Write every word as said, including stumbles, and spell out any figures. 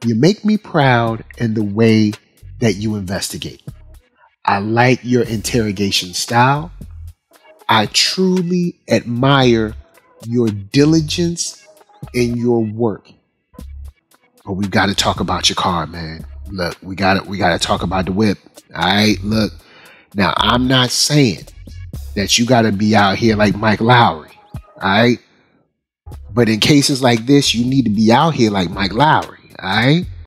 You make me proud in the way that you investigate. I like your interrogation style. I truly admire your diligence in your work. But we've got to talk about your car, man. Look, we got to we got to talk about the whip. All right, look. Now, I'm not saying that you got to be out here like Mike Lowry. All right. But in cases like this, you need to be out here like Mike Lowry. All right.